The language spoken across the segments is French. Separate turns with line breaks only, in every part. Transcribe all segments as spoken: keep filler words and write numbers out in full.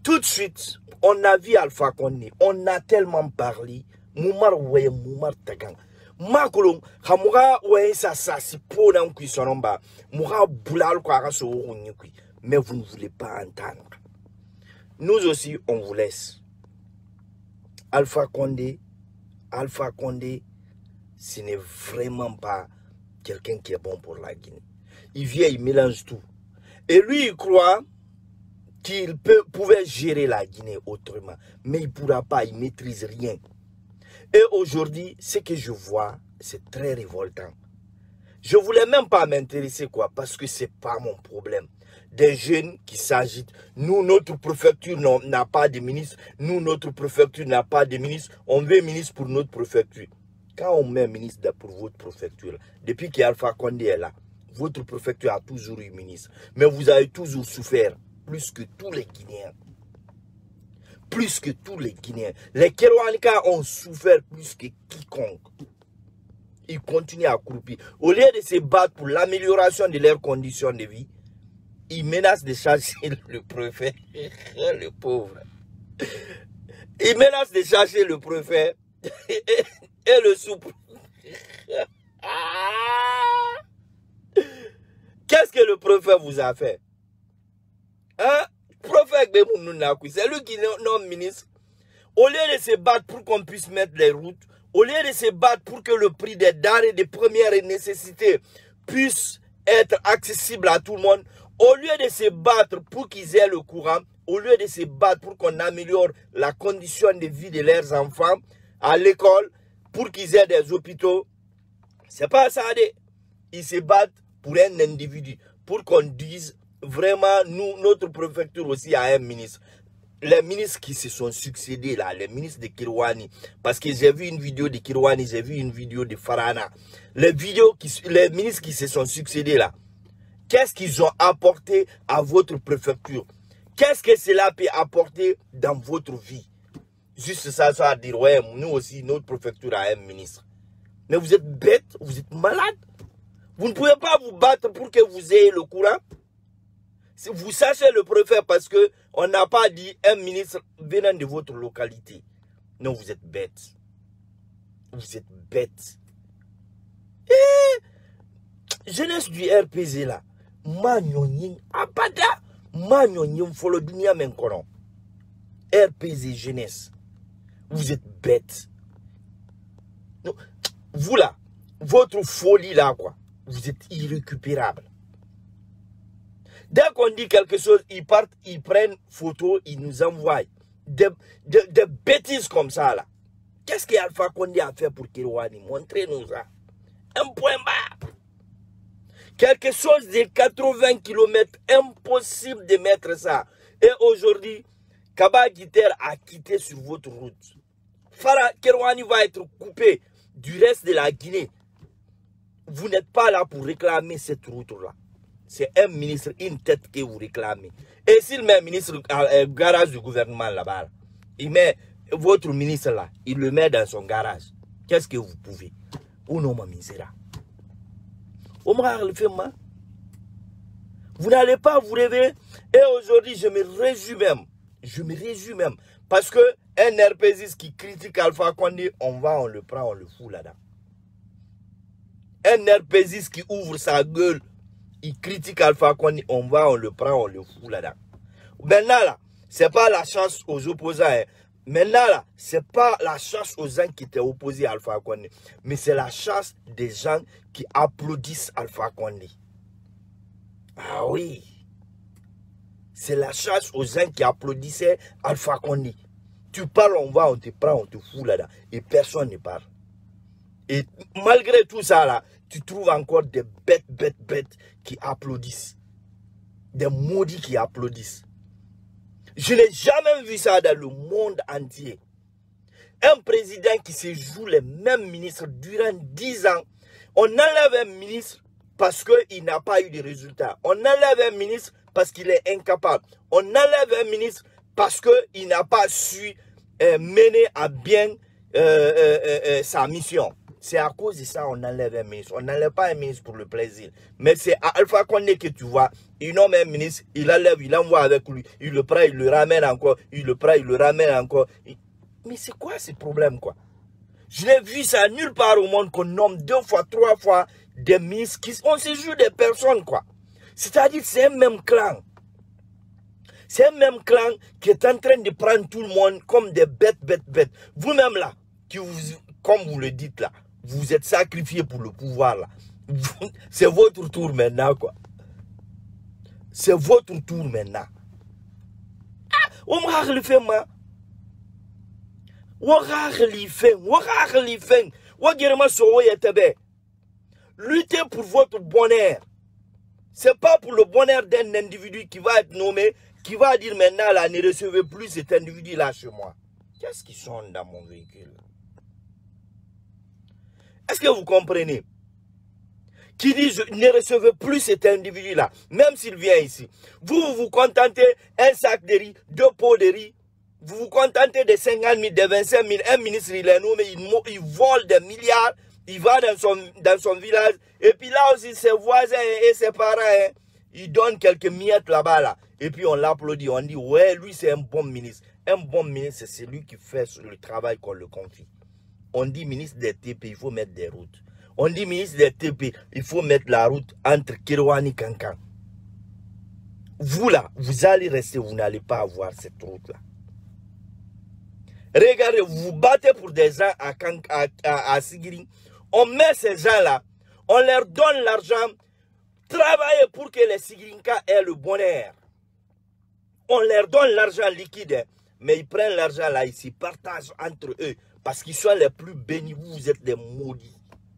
Tout de suite, on a vu Alpha Condé, on a tellement parlé, Moumar Oué, Moumar Tagang. Makolom, Hamoura Oué, ça, ça, c'est pour un cuissonamba, Moura Boulal, quoi, mais vous ne voulez pas entendre. Nous aussi, on vous laisse. Alpha Condé, Alpha Condé, ce n'est vraiment pas quelqu'un qui est bon pour la Guinée. Il vient, il mélange tout. Et lui, il croit qu'il peut, pouvait gérer la Guinée autrement. Mais il ne pourra pas, il ne maîtrise rien. Et aujourd'hui, ce que je vois, c'est très révoltant. Je ne voulais même pas m'intéresser, quoi, parce que ce n'est pas mon problème. Des jeunes qui s'agitent. Nous, notre préfecture n'a pas de ministre. Nous, notre préfecture n'a pas de ministre. On veut ministre pour notre préfecture. Quand on met ministre pour votre préfecture, depuis qu'Alpha Condé est là, votre préfecture a toujours eu ministre. Mais vous avez toujours souffert, plus que tous les Guinéens. Plus que tous les Guinéens. Les Kerouanika ont souffert plus que quiconque. Ils continuent à croupir. Au lieu de se battre pour l'amélioration de leurs conditions de vie, ils menacent de chasser le préfet. Le pauvre. Ils menacent de chasser le préfet et le sous-préfet. Qu'est-ce que le préfet vous a fait? Hein? Préfet Gbemounounakui, c'est lui qui est non ministre. Au lieu de se battre pour qu'on puisse mettre les routes, au lieu de se battre pour que le prix des denrées de première nécessité puisse être accessible à tout le monde, au lieu de se battre pour qu'ils aient le courant, au lieu de se battre pour qu'on améliore la condition de vie de leurs enfants à l'école, pour qu'ils aient des hôpitaux, c'est pas ça. Ils se battent pour un individu, pour qu'on dise vraiment, nous, notre préfecture aussi a un ministre. Les ministres qui se sont succédés là, les ministres de Kirwani, parce que j'ai vu une vidéo de Kirwani, j'ai vu une vidéo de Farana. Les vidéos qui, les ministres qui se sont succédés là, qu'est-ce qu'ils ont apporté à votre préfecture? Qu'est-ce que cela peut apporter dans votre vie? Juste ça, ça à dire, ouais, nous aussi, notre préfecture a un ministre. Mais vous êtes bête, vous êtes malade. Vous ne pouvez pas vous battre pour que vous ayez le courant. Vous sachez le préfet parce que on n'a pas dit un ministre venant de votre localité. Non, vous êtes bête. Vous êtes bête. Et jeunesse du R P G là, Magnonyin, abada, Magnonyin, follow dunia menkono. R P G jeunesse, vous êtes bête. Non, vous là, votre folie là quoi, vous êtes irrécupérable. Dès qu'on dit quelque chose, ils partent, ils prennent photo, ils nous envoient des, des, des bêtises comme ça là. Qu'est-ce qu'Alpha Condé a fait pour Kirwani? Montrez-nous ça. Un point bas. Quelque chose de quatre-vingts kilomètres, impossible de mettre ça. Et aujourd'hui, Kaba Giter a quitté sur votre route. Farah Kirwani va être coupé du reste de la Guinée. Vous n'êtes pas là pour réclamer cette route-là. C'est un ministre, une tête que vous réclamez. Et s'il met un ministre au garage du gouvernement là-bas, il met votre ministre là, il le met dans son garage. Qu'est-ce que vous pouvez? Ou non, ma misère. Vous n'allez pas vous réveiller. Et aujourd'hui, je me réjouis même. Je me réjouis même. Parce que un R P G qui critique Alpha Condé, on va, on le prend, on le fout là-dedans. Un R P G qui ouvre sa gueule, il critique Alpha Condé, on va, on le prend, on le fout là-dedans. Maintenant là, c'est pas la chance aux opposants. Hein. Maintenant là, c'est pas la chance aux gens qui étaient opposés à Alpha Condé, mais c'est la chance des gens qui applaudissent Alpha Condé. Ah oui. C'est la chance aux gens qui applaudissaient Alpha Condé. Tu parles, on va, on te prend, on te fout là-dedans. Et personne ne parle. Et malgré tout ça là, tu trouves encore des bêtes, bêtes, bêtes qui applaudissent. Des maudits qui applaudissent. Je n'ai jamais vu ça dans le monde entier. Un président qui se joue les mêmes ministres durant dix ans. On enlève un ministre parce qu'il n'a pas eu de résultats. On enlève un ministre parce qu'il est incapable. On enlève un ministre parce qu'il n'a pas su euh, mener à bien euh, euh, euh, sa mission. C'est à cause de ça qu'on enlève un ministre. On n'enlève pas un ministre pour le plaisir. Mais c'est à Alpha Condé que tu vois. Il nomme un ministre, il enlève, il envoie avec lui. Il le prend, il le ramène encore. Il le prend, il le ramène encore. Il... Mais c'est quoi ce problème, quoi? Je n'ai vu ça nulle part au monde qu'on nomme deux fois, trois fois des ministres. Qui... On se joue des personnes, quoi. C'est-à-dire c'est un même clan. C'est un même clan qui est en train de prendre tout le monde comme des bêtes, bêtes, bêtes. Vous-même là, qui vous, comme vous le dites là, vous êtes sacrifiés pour le pouvoir là. C'est votre tour maintenant, quoi. C'est votre tour maintenant. Ah, on m'a le fait, moi. On m'a le fait, on m'a le fait. On m'a luttez pour votre bonheur. C'est pas pour le bonheur d'un individu qui va être nommé, qui va dire maintenant là, ne recevez plus cet individu là chez moi. Qu'est-ce qui sonne dans mon véhicule? Est-ce que vous comprenez? Qui dit je ne recevez plus cet individu là, même s'il vient ici. Vous, vous vous contentez un sac de riz, deux pots de riz. Vous vous contentez de cinquante mille, de vingt-cinq mille. Un ministre il est nommé, il, il vole des milliards. Il va dans son, dans son village. Et puis là aussi, ses voisins et ses parents, hein, ils donnent quelques miettes là-bas. Là. Et puis on l'applaudit. On dit, ouais, lui, c'est un bon ministre. Un bon ministre, c'est celui qui fait le travail qu'on le confie. On dit ministre des T P, il faut mettre des routes. On dit ministre des T P, il faut mettre la route entre Kirouani et Kankan. Vous là, vous allez rester, vous n'allez pas avoir cette route-là. Regardez, vous vous battez pour des gens à, à, à, à Sigiri. On met ces gens-là, on leur donne l'argent, travailler pour que les Sigrinkas aient le bonheur. On leur donne l'argent liquide, mais ils prennent l'argent là, ils s'y partagent entre eux, parce qu'ils sont les plus bénis, vous, vous êtes des maudits.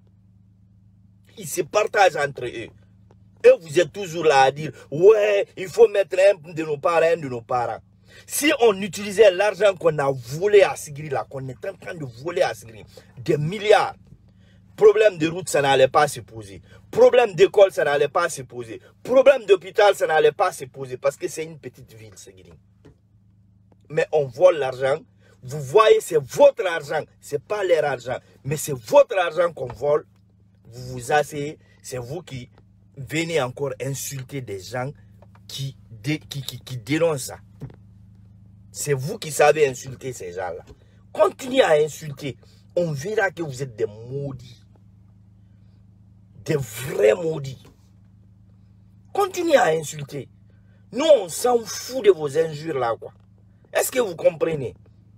Ils se partagent entre eux. Et vous êtes toujours là à dire, ouais, il faut mettre un de nos parents, un de nos parents. Si on utilisait l'argent qu'on a volé à Sigiri, là, qu'on est en train de voler à Sigiri, des milliards, problème de route, ça n'allait pas se poser. Problème d'école, ça n'allait pas se poser. Problème d'hôpital, ça n'allait pas se poser parce que c'est une petite ville, Sigiri. Mais on vole l'argent. Vous voyez, c'est votre argent. Ce n'est pas leur argent. Mais c'est votre argent qu'on vole. Vous vous asseyez. C'est vous qui venez encore insulter des gens qui, dé, qui, qui, qui dénoncent ça. C'est vous qui savez insulter ces gens-là. Continuez à insulter. On verra que vous êtes des maudits. Des vrais maudits. Continuez à insulter. Nous, on s'en fout de vos injures là, quoi. Est-ce que vous comprenez?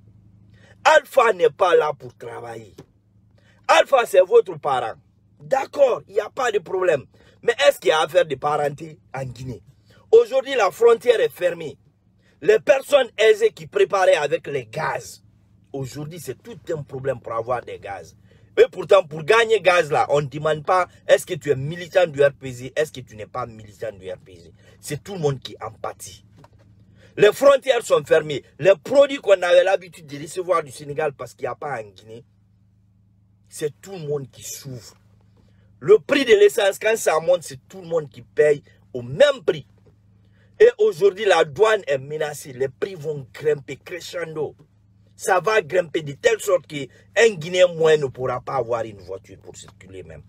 Alpha n'est pas là pour travailler. Alpha, c'est votre parent. D'accord, il n'y a pas de problème. Mais est-ce qu'il y a affaire de parenté en Guinée? Aujourd'hui, la frontière est fermée. Les personnes aisées qui préparaient avec les gaz, aujourd'hui, c'est tout un problème pour avoir des gaz. Et pourtant, pour gagner gaz là, on ne demande pas est-ce que tu es militant du R P G, est-ce que tu n'es pas militant du R P G. C'est tout le monde qui en pâtit. Les frontières sont fermées. Les produits qu'on avait l'habitude de recevoir du Sénégal parce qu'il n'y a pas en Guinée, c'est tout le monde qui souffre. Le prix de l'essence, quand ça monte, c'est tout le monde qui paye au même prix. Et aujourd'hui, la douane est menacée. Les prix vont grimper crescendo. Ça va grimper de telle sorte qu'un Guinéen moyen ne pourra pas avoir une voiture pour circuler même.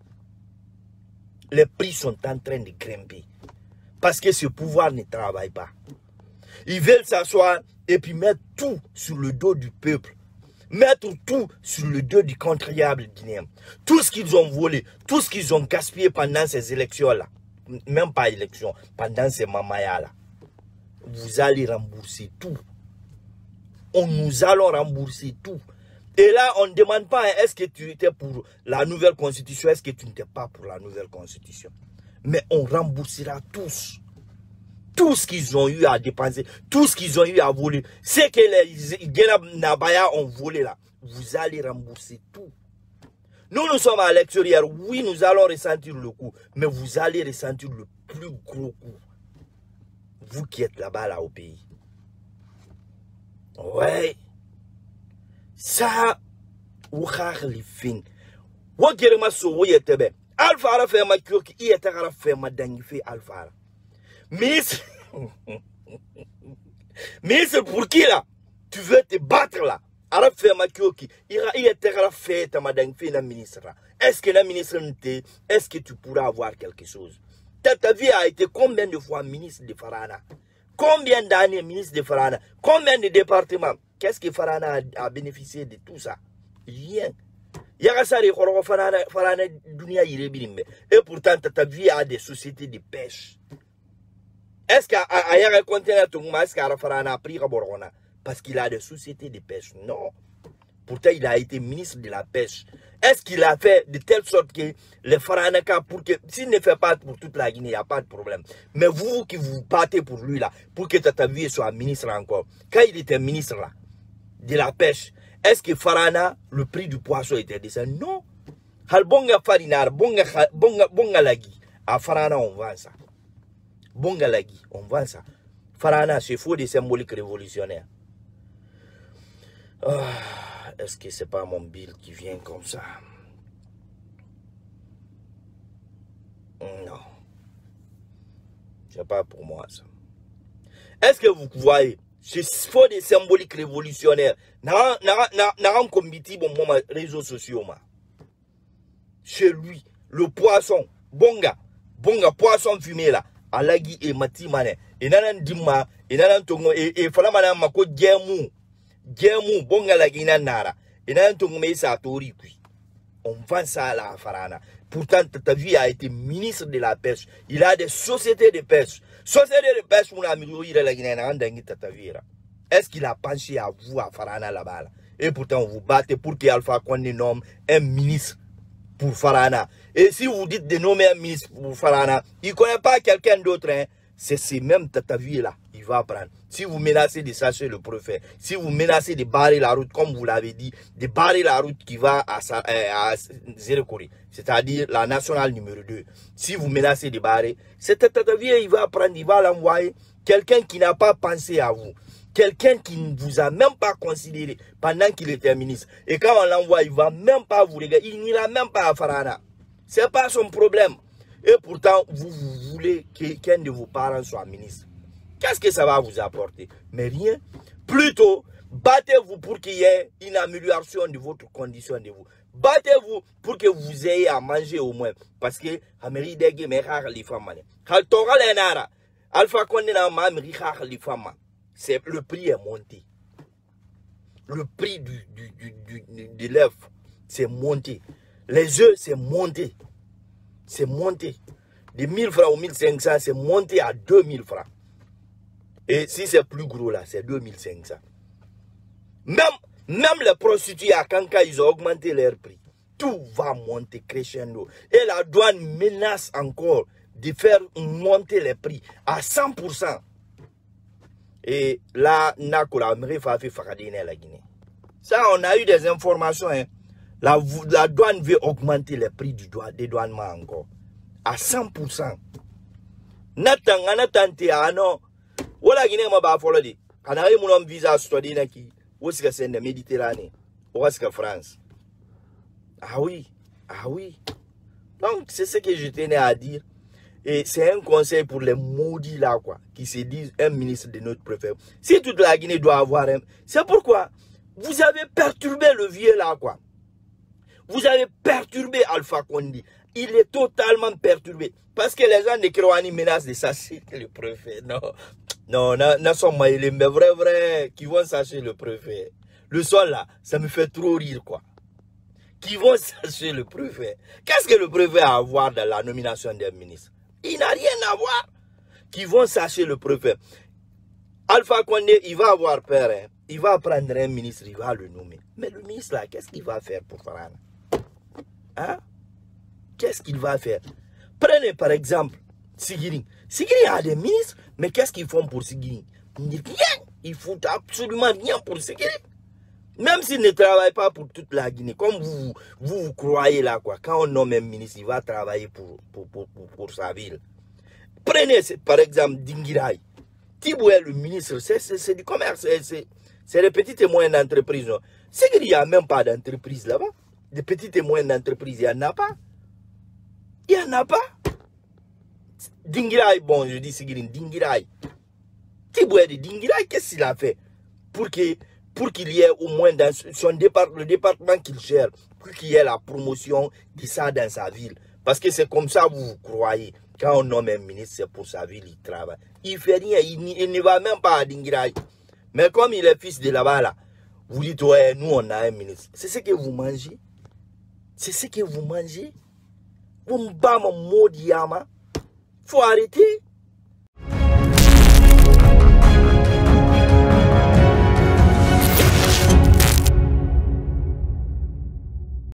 Les prix sont en train de grimper. Parce que ce pouvoir ne travaille pas. Ils veulent s'asseoir et puis mettre tout sur le dos du peuple. Mettre tout sur le dos du contribuable guinéen. Tout ce qu'ils ont volé, tout ce qu'ils ont gaspillé pendant ces élections-là. Même pas élections, pendant ces mamayas-là. Vous allez rembourser tout. On nous allons rembourser tout. Et là, on ne demande pas, est-ce que tu étais pour la nouvelle constitution, est-ce que tu n'étais pas pour la nouvelle constitution. Mais on remboursera tous. Tout ce qu'ils ont eu à dépenser, tout ce qu'ils ont eu à voler, c'est que les Guénab-Nabaya ont volé là. Vous allez rembourser tout. Nous, nous sommes à l'extérieur. Oui, nous allons ressentir le coup. Mais vous allez ressentir le plus gros coup. Vous qui êtes là-bas, là, au pays. Ouais. Ça, vous avez les fins. Vous avez ma so, vous avez Alpha a fait ma kyoki, il était à faire ma dangife Alpha. Mais, mais c'est pour qui là? Tu veux te battre là? ara fait makioki ira il était fait ta madame fait la ministre. Est-ce que la ministre n'était est-ce que tu pourras avoir quelque chose? Ta vie a été combien de fois ministre de Farana? Combien d'années ministre de Farana? Combien de départements? Qu'est-ce que Farana a, a bénéficié de tout ça? Rien. Et pourtant, ta vie a des sociétés de pêche. Est-ce qu'il y a un conteneur de Farana a pris Borona? Parce qu'il a des sociétés de pêche? Non. Pourtant, il a été ministre de la pêche. Est-ce qu'il a fait de telle sorte que les Faranaka, pour que, s'il ne fait pas pour toute la Guinée, il n'y a pas de problème. Mais vous qui vous battez pour lui là, pour que Tata Vie soit ministre encore, quand il était ministre là, de la pêche, est-ce que Farana, le prix du poisson était descendu? Non. Hal bonga farinar, bonga, bonga, bonga lagi. À Farana, on vend ça. Bonga lagi, on vend ça. Farana, c'est faux des symboliques révolutionnaires. Oh. Est-ce que c'est pas mon bill qui vient comme ça? Non. C'est pas pour moi ça. Est-ce que vous voyez? C'est faux des symboliques révolutionnaires. N'a un comité bon moment réseaux sociaux ma. Chez lui, le poisson, bonga, bonga poisson fumé là, alagi et mati mané. Et nanan dimma, et nanan tongo et et falamana mako djemu. Djemu bonga la guina nara. Et nanan tongo me sa tori kui. On vend ça à la Farana. Pourtant, ta vie a été ministre de la pêche. Il a des sociétés de pêche. Sociétés de pêche, mon ami, il a la Guinée, est-ce qu'il a pensé à vous, à Farana là-bas? Et pourtant, vous battez pour qu'Alpha Condé nomme un ministre pour Farana. Et si vous dites de nommer un ministre pour Farana, il ne connaît pas quelqu'un d'autre, hein? C'est ces mêmes Tataviers là, il va prendre. Si vous menacez de sacher le préfet, si vous menacez de barrer la route, comme vous l'avez dit, de barrer la route qui va à, à, à Zérekori, c'est-à-dire la nationale numéro deux, si vous menacez de barrer, cet Tatavier, il va prendre, il va l'envoyer quelqu'un qui n'a pas pensé à vous, quelqu'un qui ne vous a même pas considéré pendant qu'il était ministre. Et quand on l'envoie, il ne va même pas vous regarder, il n'ira même pas à Farana. Ce n'est pas son problème. Et pourtant, vous, vous voulez qu'un de vos parents soit ministre. Qu'est-ce que ça va vous apporter? Mais rien. Plutôt, battez-vous pour qu'il y ait une amélioration de votre condition de vous. Battez-vous pour que vous ayez à manger au moins. Parce que, Alpha Condé c'est le prix est monté. Le prix du, du, du, du, de l'œuf, c'est monté. Les œufs, c'est monté. C'est monté. De mille francs ou mille cinq cents, c'est monté à deux mille francs. Et si c'est plus gros là, c'est deux mille cinq cents. Même, même les prostituées à Kanka, ils ont augmenté leur prix. Tout va monter crescendo. Et la douane menace encore de faire monter les prix à cent pour cent. Et là, la Guinée. Ça, on a eu des informations. Hein. La, la douane veut augmenter les prix du douane, des douanements encore. À cent pour cent. Nathan, Nathan, ah non. Voilà Guinée, ma ba follow di. Quand on a eu mon visa study naki, où est-ce que c'est la Méditerranée? Où est-ce que France? Ah oui, ah oui. Donc, c'est ce que je tenais à dire. Et c'est un conseil pour les maudits là, quoi, qui se disent un ministre de notre préfet. Si toute la Guinée doit avoir un... C'est pourquoi vous avez perturbé le vieux là, quoi. Vous avez perturbé Alpha Condé. Il est totalement perturbé. Parce que les gens de Kérouani menacent de sacher le préfet. Non, non, non, sont mais vrai, vrai, qui vont sacher le préfet. Le sol là, ça me fait trop rire, quoi. Qui vont sacher le préfet. Qu'est-ce que le préfet a à voir dans la nomination des ministres? Il n'a rien à voir. Qui vont sacher le préfet. Alpha Condé, il va avoir peur. Hein. Il va prendre un ministre, il va le nommer. Mais le ministre là, qu'est-ce qu'il va faire pour Farana? Hein? Qu'est-ce qu'il va faire? Prenez par exemple Sigiri. Sigiri a des ministres, mais qu'est-ce qu'ils font pour Sigiri? Rien. Ils font absolument rien pour Sigiri. Même s'il ne travaille pas pour toute la Guinée, comme vous vous, vous croyez là, quoi. Quand on nomme un ministre, il va travailler pour, pour, pour, pour, pour sa ville. Prenez par exemple Dingirai. Tiboué, le ministre, c'est du commerce, c'est les petites et moyennes entreprises. C'est qu'il n'y a même pas d'entreprise là-bas. Des petites et moyennes entreprises, il n'y en a pas. Il n'y en a pas. Dingirai, bon, je dis Sigiri, Dingirai. Tiboué de Dingirai, qu'est-ce qu'il a fait pour que pour qu'il y ait au moins dans son départ, le département qu'il gère, pour qu'il y ait la promotion de ça dans sa ville. Parce que c'est comme ça, vous, vous croyez. Quand on nomme un ministre, c'est pour sa ville, il travaille. Il ne fait rien, il, il ne va même pas à Dingirai. Mais comme il est fils de là-bas, là, vous dites, ouais, nous, on a un ministre. C'est ce que vous mangez. C'est ce que vous mangez. Vous me battez mon mot d'yama. Il faut arrêter.